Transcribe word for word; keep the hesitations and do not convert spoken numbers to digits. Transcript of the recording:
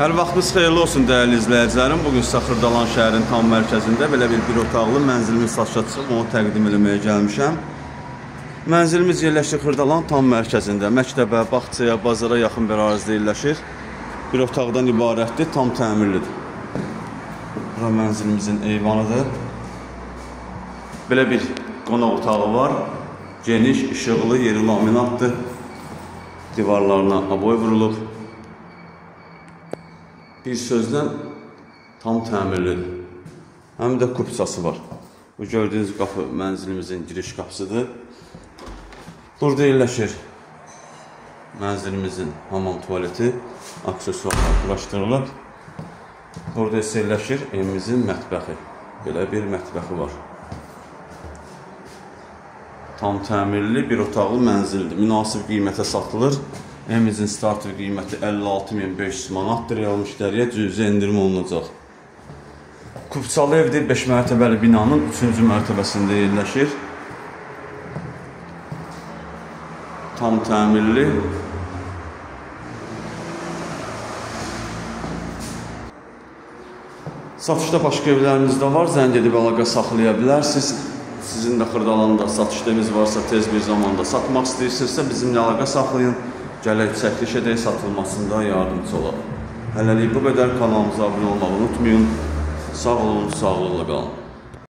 Hər vaxtınız xeyirli olsun dəyərli izləyicilərim. Bugün Xırdalan şəhərinin tam mərkəzində belə bir bir otaqlı mənzilimiz satışa çıxıb, onu təqdim eləməyə gəlmişəm. Mənzilimiz yerləşir Xırdalan tam mərkəzində. Məktəbə, bağçaya, bazara yaxın bir ərazidə yerləşir. Bir otaqdan ibarətdir, tam təmirlidir. Bura mənzilimizin eyvanıdır. Belə bir qonaq otağı var. Geniş, işıqlı, yeri laminatdır. Divarlarına aboy vurulub. Bir sözlə tam təmirlidir. Həm də kupçası var. Bu gördüyünüz qapı mənzilimizin giriş qapısıdır. Burada yerləşir mənzilimizin hamam tualeti, aksesuarlar quraşdırılıb. Burada isə yerləşir evimizin mətbəxi. Belə bir mətbəxi var. Tam təmirli bir otaqlı mənzildir. Münasib qiymətə satılır. Evimizin starter qiyməti əlli altı min beş yüz manatdır. Real müştəriyə cüzi endirim olunacaq. Kupçalı evdir. beş mərtəbəli binanın üçüncü mərtəbəsində yerləşir. Tam təmirli. Satışda başqa evlərimiz də var. Zəng edib əlaqə saxlaya bilərsiniz. Sizin də Xırdalanda satışdığınız varsa, tez bir zamanda satmaq istəyirsinizsə bizimlə əlaqə saxlayın. Gələk çəkiliş edək, satılmasında yardımcı olaq. Hələlik bu qədər. Kanalımıza abunə olmağı unutmayın. Sağ olun, sağlıqla qalın.